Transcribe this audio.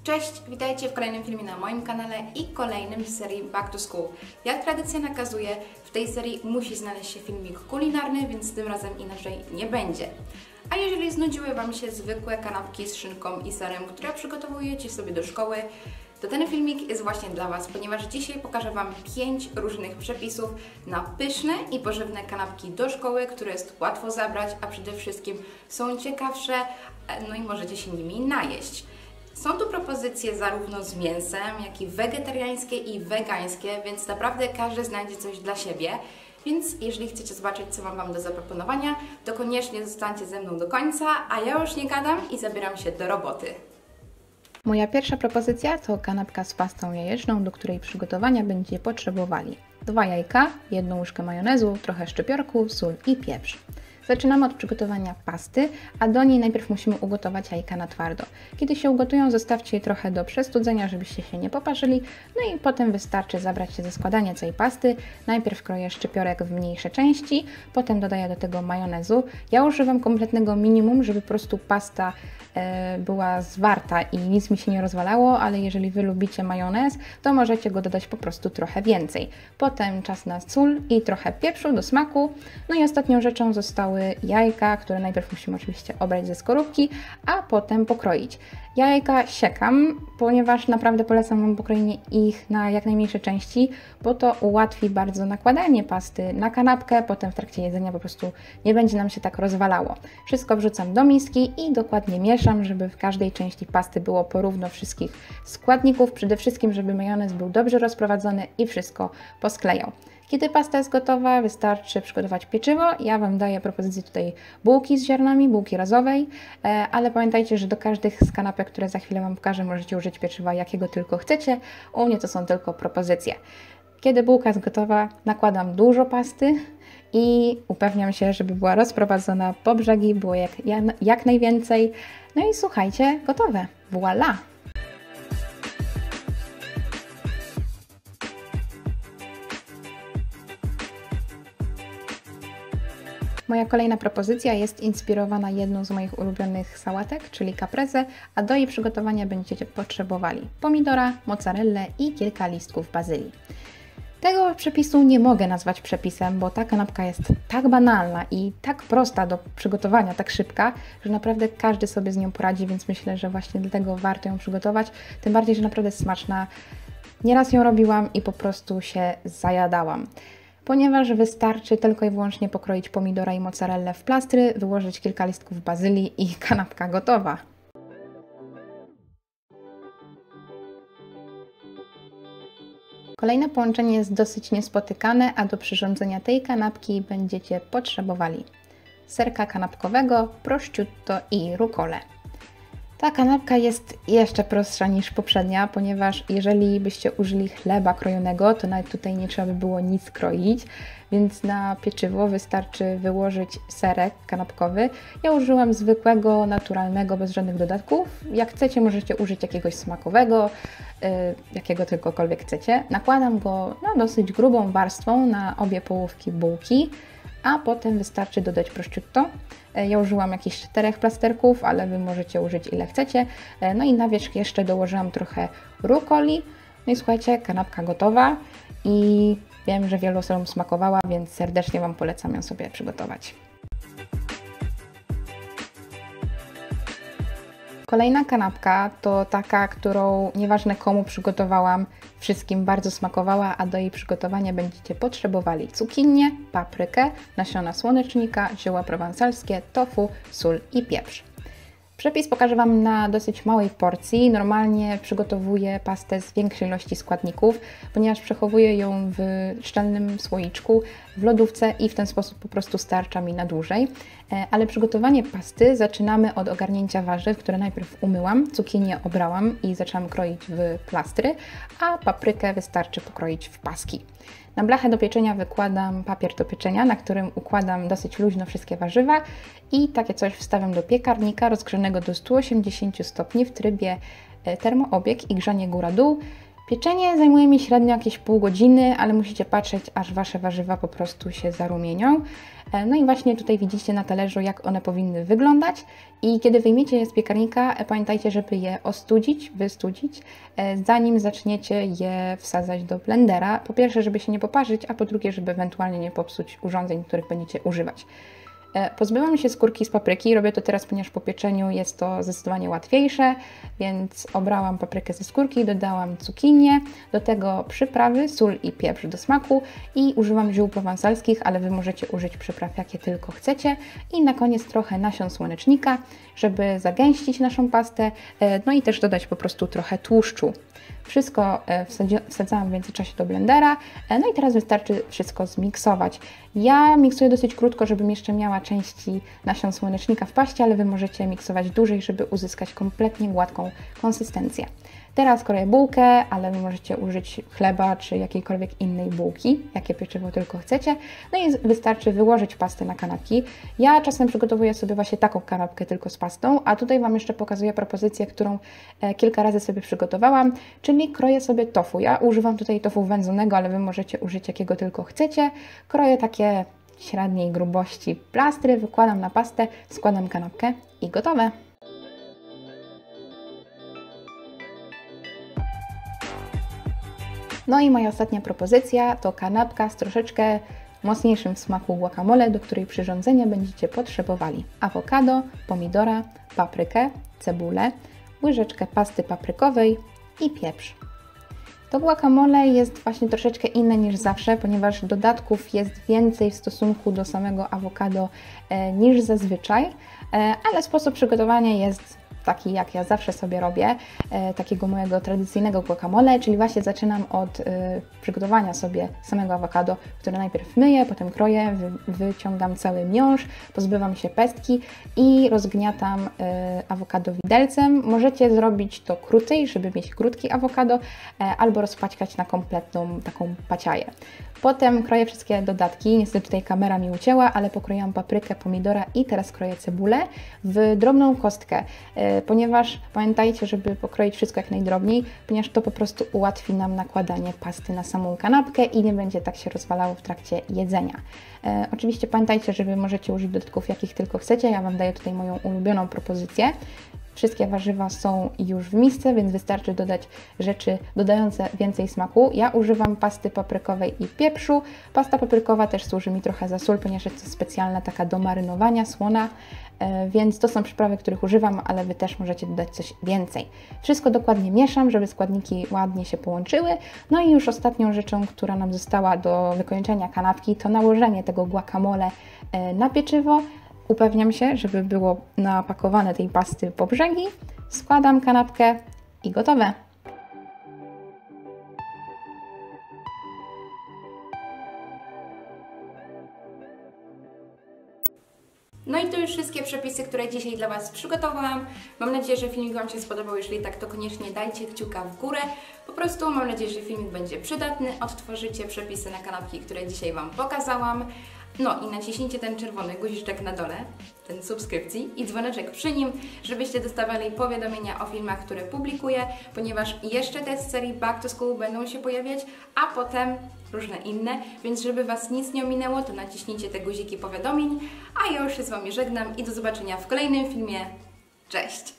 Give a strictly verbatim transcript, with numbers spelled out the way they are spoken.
Cześć, witajcie w kolejnym filmie na moim kanale i kolejnym z serii Back to School. Jak tradycja nakazuje, w tej serii musi znaleźć się filmik kulinarny, więc tym razem inaczej nie będzie. A jeżeli znudziły Wam się zwykłe kanapki z szynką i serem, które przygotowujecie sobie do szkoły, to ten filmik jest właśnie dla Was, ponieważ dzisiaj pokażę Wam pięć różnych przepisów na pyszne i pożywne kanapki do szkoły, które jest łatwo zabrać, a przede wszystkim są ciekawsze, no i możecie się nimi najeść. Są tu propozycje zarówno z mięsem, jak i wegetariańskie i wegańskie, więc naprawdę każdy znajdzie coś dla siebie. Więc jeżeli chcecie zobaczyć, co mam Wam do zaproponowania, to koniecznie zostańcie ze mną do końca, a ja już nie gadam i zabieram się do roboty. Moja pierwsza propozycja to kanapka z pastą jajeczną, do której przygotowania będziecie potrzebowali dwa jajka, jedną łyżkę majonezu, trochę szczypiorku, sól i pieprz. Zaczynamy od przygotowania pasty, a do niej najpierw musimy ugotować jajka na twardo. Kiedy się ugotują, zostawcie je trochę do przestudzenia, żebyście się nie poparzyli, no i potem wystarczy zabrać się za składanie całej pasty. Najpierw kroję szczypiorek w mniejsze części, potem dodaję do tego majonezu. Ja używam kompletnego minimum, żeby po prostu pasta e, była zwarta i nic mi się nie rozwalało, ale jeżeli Wy lubicie majonez, to możecie go dodać po prostu trochę więcej. Potem czas na sól i trochę pieprzu do smaku. No i ostatnią rzeczą zostały jajka, które najpierw musimy oczywiście obrać ze skorupki, a potem pokroić. Jajka siekam, ponieważ naprawdę polecam Wam pokrojenie ich na jak najmniejsze części, bo to ułatwi bardzo nakładanie pasty na kanapkę, potem w trakcie jedzenia po prostu nie będzie nam się tak rozwalało. Wszystko wrzucam do miski i dokładnie mieszam, żeby w każdej części pasty było porówno wszystkich składników, przede wszystkim żeby majonez był dobrze rozprowadzony i wszystko posklejał. Kiedy pasta jest gotowa, wystarczy przygotować pieczywo. Ja Wam daję propozycję tutaj bułki z ziarnami, bułki razowej, ale pamiętajcie, że do każdych z kanapek, które za chwilę Wam pokażę, możecie użyć pieczywa jakiego tylko chcecie. U mnie to są tylko propozycje. Kiedy bułka jest gotowa, nakładam dużo pasty i upewniam się, żeby była rozprowadzona po brzegi, było jak, jak najwięcej. No i słuchajcie, gotowe. Voila! Moja kolejna propozycja jest inspirowana jedną z moich ulubionych sałatek, czyli caprese, a do jej przygotowania będziecie potrzebowali pomidora, mozzarellę i kilka listków bazylii. Tego przepisu nie mogę nazwać przepisem, bo ta kanapka jest tak banalna i tak prosta do przygotowania, tak szybka, że naprawdę każdy sobie z nią poradzi, więc myślę, że właśnie dlatego warto ją przygotować, tym bardziej, że naprawdę jest smaczna. Nieraz ją robiłam i po prostu się zajadałam. Ponieważ wystarczy tylko i wyłącznie pokroić pomidora i mozzarellę w plastry, wyłożyć kilka listków bazylii i kanapka gotowa. Kolejne połączenie jest dosyć niespotykane, a do przyrządzenia tej kanapki będziecie potrzebowali serka kanapkowego, prosciutto i rukolę. Ta kanapka jest jeszcze prostsza niż poprzednia, ponieważ jeżeli byście użyli chleba krojonego, to nawet tutaj nie trzeba by było nic kroić, więc na pieczywo wystarczy wyłożyć serek kanapkowy. Ja użyłam zwykłego, naturalnego, bez żadnych dodatków. Jak chcecie, możecie użyć jakiegoś smakowego, yy, jakiego tylkokolwiek chcecie. Nakładam go no, dosyć grubą warstwą na obie połówki bułki, a potem wystarczy dodać prosciutto. Ja użyłam jakichś czterech plasterków, ale Wy możecie użyć ile chcecie. No i na wierzch jeszcze dołożyłam trochę rukoli. No i słuchajcie, kanapka gotowa i wiem, że wielu osobom smakowała, więc serdecznie Wam polecam ją sobie przygotować. Kolejna kanapka to taka, którą nieważne komu przygotowałam, wszystkim bardzo smakowała, a do jej przygotowania będziecie potrzebowali cukinię, paprykę, nasiona słonecznika, zioła prowansalskie, tofu, sól i pieprz. Przepis pokażę Wam na dosyć małej porcji. Normalnie przygotowuję pastę z większej ilości składników, ponieważ przechowuję ją w szczelnym słoiczku w lodówce i w ten sposób po prostu starcza mi na dłużej. Ale przygotowanie pasty zaczynamy od ogarnięcia warzyw, które najpierw umyłam, cukinię obrałam i zaczęłam kroić w plastry, a paprykę wystarczy pokroić w paski. Na blachę do pieczenia wykładam papier do pieczenia, na którym układam dosyć luźno wszystkie warzywa i takie coś wstawiam do piekarnika rozgrzanego do stu osiemdziesięciu stopni w trybie termoobieg i grzanie góra-dół. Pieczenie zajmuje mi średnio jakieś pół godziny, ale musicie patrzeć, aż Wasze warzywa po prostu się zarumienią. No i właśnie tutaj widzicie na talerzu, jak one powinny wyglądać. I kiedy wyjmiecie je z piekarnika, pamiętajcie, żeby je ostudzić, wystudzić, zanim zaczniecie je wsadzać do blendera. Po pierwsze, żeby się nie poparzyć, a po drugie, żeby ewentualnie nie popsuć urządzeń, których będziecie używać. Pozbywam się skórki z papryki, robię to teraz, ponieważ po pieczeniu jest to zdecydowanie łatwiejsze, więc obrałam paprykę ze skórki, dodałam cukinię, do tego przyprawy, sól i pieprz do smaku i używam ziół prowansalskich, ale Wy możecie użyć przypraw jakie tylko chcecie i na koniec trochę nasion słonecznika, żeby zagęścić naszą pastę, no i też dodać po prostu trochę tłuszczu. Wszystko wsadzałam w międzyczasie do blendera, no i teraz wystarczy wszystko zmiksować. Ja miksuję dosyć krótko, żebym jeszcze miała części nasion słonecznika w paście, ale Wy możecie miksować dłużej, żeby uzyskać kompletnie gładką konsystencję. Teraz kroję bułkę, ale Wy możecie użyć chleba czy jakiejkolwiek innej bułki, jakie pieczywo tylko chcecie. No i wystarczy wyłożyć pastę na kanapki. Ja czasem przygotowuję sobie właśnie taką kanapkę tylko z pastą, a tutaj Wam jeszcze pokazuję propozycję, którą kilka razy sobie przygotowałam, czyli kroję sobie tofu. Ja używam tutaj tofu wędzonego, ale Wy możecie użyć jakiego tylko chcecie. Kroję takie średniej grubości plastry, wykładam na pastę, składam kanapkę i gotowe. No i moja ostatnia propozycja to kanapka z troszeczkę mocniejszym w smaku guacamole, do której przyrządzenia będziecie potrzebowali awokado, pomidora, paprykę, cebulę, łyżeczkę pasty paprykowej i pieprz. To guacamole jest właśnie troszeczkę inne niż zawsze, ponieważ dodatków jest więcej w stosunku do samego awokado e, niż zazwyczaj, e, ale sposób przygotowania jest taki, jak ja zawsze sobie robię, e, takiego mojego tradycyjnego guacamole, czyli właśnie zaczynam od e, przygotowania sobie samego awokado, które najpierw myję, potem kroję, wy, wyciągam cały miąższ, pozbywam się pestki i rozgniatam e, awokado widelcem. Możecie zrobić to krócej, żeby mieć krótki awokado, e, albo rozpaćkać na kompletną taką paciaję. Potem kroję wszystkie dodatki, niestety tutaj kamera mi ucięła, ale pokroiłam paprykę, pomidora i teraz kroję cebulę w drobną kostkę, ponieważ pamiętajcie, żeby pokroić wszystko jak najdrobniej, ponieważ to po prostu ułatwi nam nakładanie pasty na samą kanapkę i nie będzie tak się rozwalało w trakcie jedzenia. E, oczywiście pamiętajcie, że Wy możecie użyć dodatków jakich tylko chcecie, ja Wam daję tutaj moją ulubioną propozycję. Wszystkie warzywa są już w misce, więc wystarczy dodać rzeczy dodające więcej smaku. Ja używam pasty paprykowej i pieprzu. Pasta paprykowa też służy mi trochę za sól, ponieważ jest to specjalna taka do marynowania, słona, więc to są przyprawy, których używam, ale Wy też możecie dodać coś więcej. Wszystko dokładnie mieszam, żeby składniki ładnie się połączyły. No i już ostatnią rzeczą, która nam została do wykończenia kanapki, to nałożenie tego guacamole na pieczywo. Upewniam się, żeby było napakowane tej pasty po brzegi, składam kanapkę i gotowe. No i to już wszystkie przepisy, które dzisiaj dla Was przygotowałam. Mam nadzieję, że filmik Wam się spodobał. Jeżeli tak, to koniecznie dajcie kciuka w górę. Po prostu mam nadzieję, że filmik będzie przydatny. Odtworzycie przepisy na kanapki, które dzisiaj Wam pokazałam. No i naciśnijcie ten czerwony guziczek na dole, ten subskrypcji i dzwoneczek przy nim, żebyście dostawali powiadomienia o filmach, które publikuję, ponieważ jeszcze te z serii Back to School będą się pojawiać, a potem różne inne, więc żeby Was nic nie ominęło, to naciśnijcie te guziki powiadomień, a ja już się z Wami żegnam i do zobaczenia w kolejnym filmie. Cześć!